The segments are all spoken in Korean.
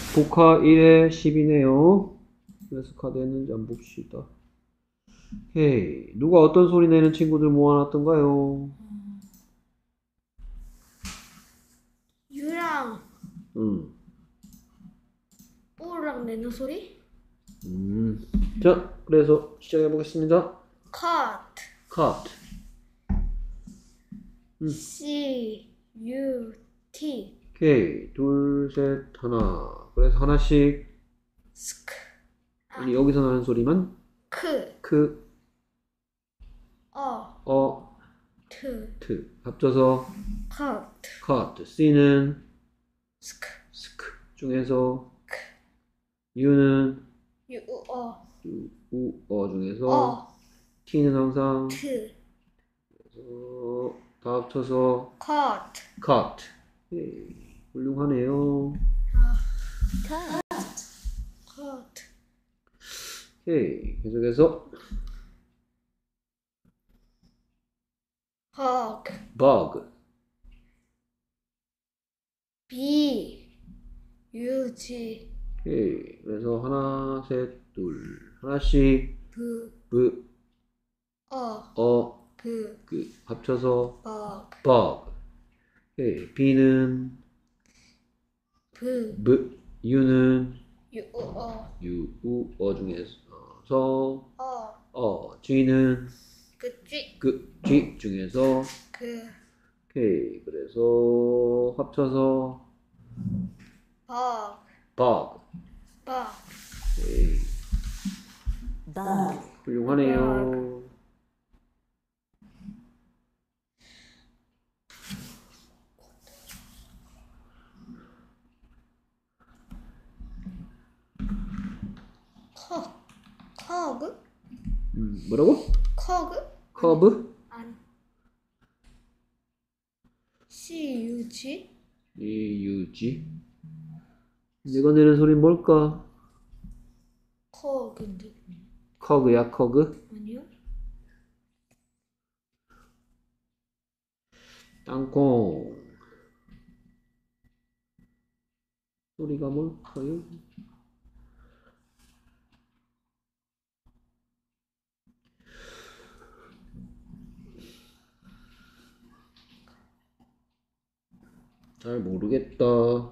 복화 1에 10이네요. 그래서 카드 했는지 한번 봅시다. 오케이. 누가 어떤 소리 내는 친구들 모아놨던가요? 유랑 오랑 내는 소리? 자, 그래서 시작해보겠습니다. cut cut. C U T 오케이. 둘, 셋, 하나. 그래서 하나씩. sk 아니, 여기서 나는 소리만 크 트. 트 합쳐서 cut cut. C는 sk sk 중에서 U는 U 중에서 T는 항상 트 다 합쳐서 cut cut. 오케이. 훌륭하네요. cut 오케이. 계속해서 hog bug. B U G 오케이. 그래서 하나, 셋, 둘. 하나씩 B 합쳐서 bug bug. 오케이. B는 U는 중에서 G는 G 중에서 오케이. 그래서 합쳐서 bug. 오케이. 훌륭하네요. hog 뭐라고? 커브? 아니 C U G UG. 내가 내는 소리는 뭘까? hog인데 커그야, 커그? 아니요? 땅콩. 소리가 뭘까요? 잘 모르겠다.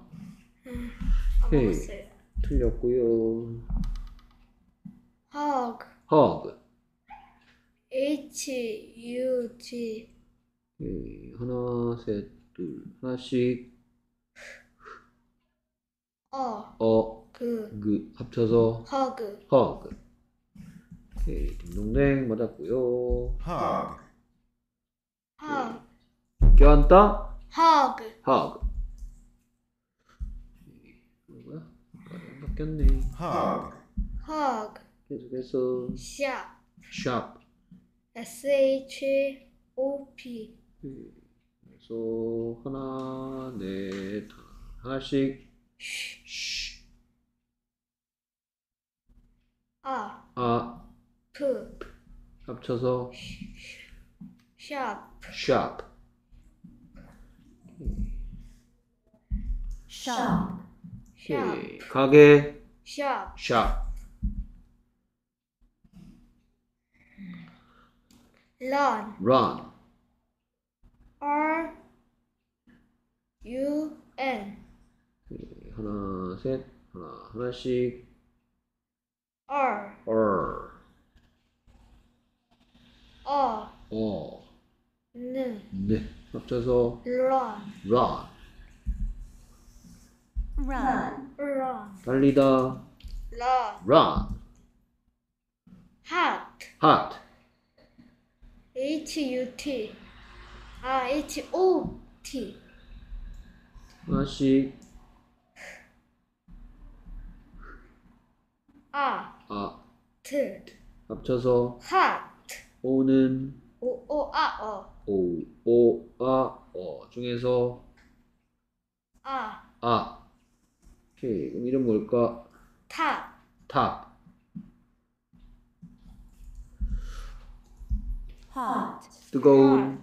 오케이. 먹었어요. 틀렸고요. hog hug. H U G 오케이. 하나, 셋, 둘. 하나씩 합쳐서 hug 오케이. 딩동댕 맞았고요. hog 껴안다? hog hug. 뭐야? 바뀌었네. hog 계속해서 shop shop. SHOP 그래서 하나, 넷, 하나씩 합쳐서 shop shop. 오케이. 가게 shop. run. R U N 하나, 셋, 하나씩 R 네, 합쳐서 run. 달리다 run. hot. HUT HOT 하나씩 트 합쳐서 hot o는 중에서 오케이. 그럼 이름 뭘까? top. hot, 뜨거운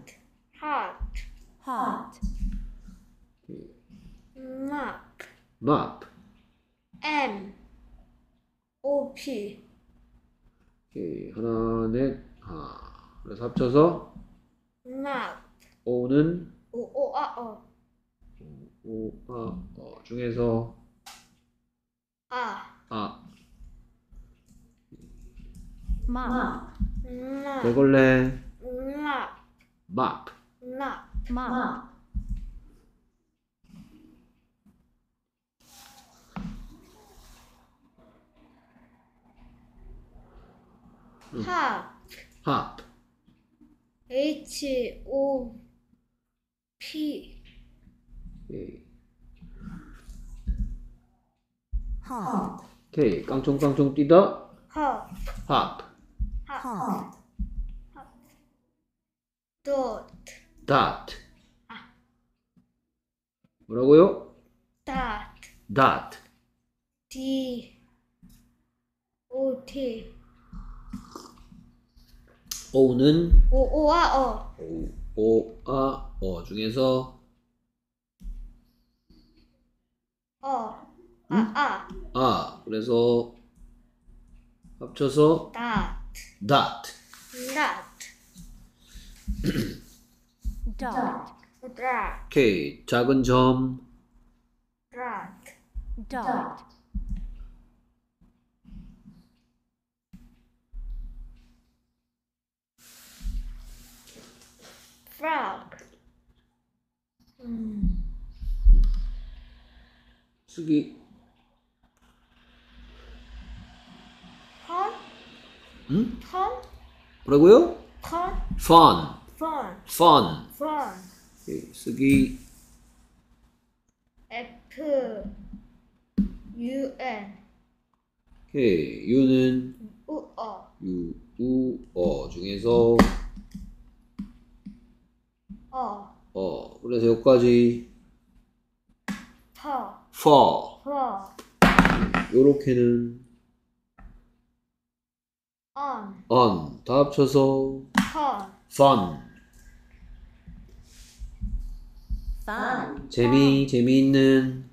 hot, map map. M O P 오케이. 하나, 넷, 그래서 합쳐서 map O는 O O A O 중에서 A map, map 대걸레 map map. map map, hop hop. H O P 오케이. hop, 오케이. 깡총깡총 뛰다 hop hop. hop, dot dot. 뭐라고요? dot dot. D O T O는 O O A O 중에서 그래서 합쳐서 dot dot. dot dot, dot 오케이. 작은 점 dot dot, frog 쓰기 pond 응? pond 뭐라고요? pond fun. fun fun. fun 오케이. 쓰기 F U N 오케이. U는 중에서 그래서 여기까지 for. 요렇게는 on. 다 합쳐서 fun. fun, 재미있는.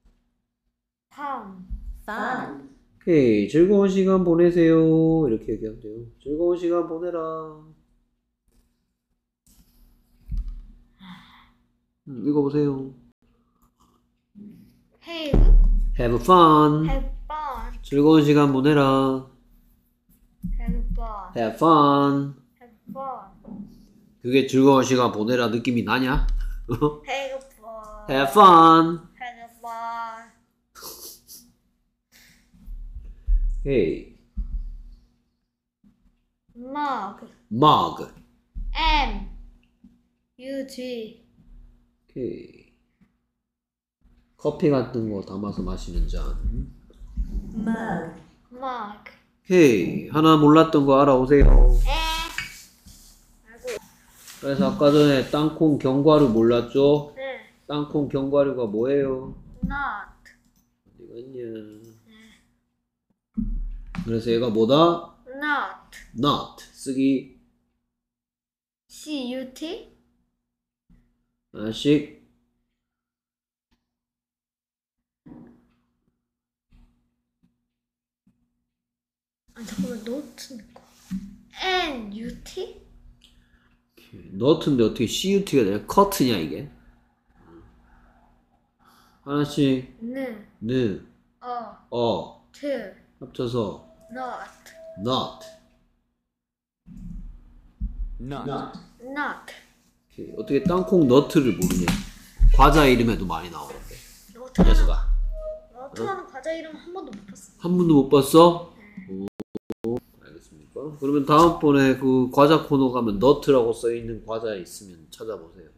fun, 오케이. 즐거운 시간 보내세요. 이렇게 얘기하면 돼요. 즐거운 시간 보내라. 읽어보세요. Have fun. 즐거운 시간 보내라. Have fun. 그게 즐거운 시간 보내라 느낌이 나냐? Have fun. 오케이. mug. M U G 오케이. 커피 같은 거 담아서 마시는 잔. mug, mug 오케이. 하나 몰랐던 거 알아오세요. 그래서 아까 전에 땅콩 견과류 몰랐죠? 땅콩 견과류가 뭐예요? not 어디 갔냐? 그래서 얘가 뭐다? not not. 쓰기 C U T 하나씩. 잠깐만 note는 거 N U T 너트인데 어떻게 CUT가 되냐? 커트냐 이게? 하나씩 느, T 합쳐서 not not 오케이. 어떻게 땅콩 너트를 모르냐? 과자 이름에도 많이 나오는데 이 녀석아. 너트라는 과자 이름 한 번도 못 봤어. 한 번도 못 봤어? 오, 알겠습니까? 그러면 다음번에 그 과자 코너 가면 너트라고 써있는 과자 있으면 찾아보세요.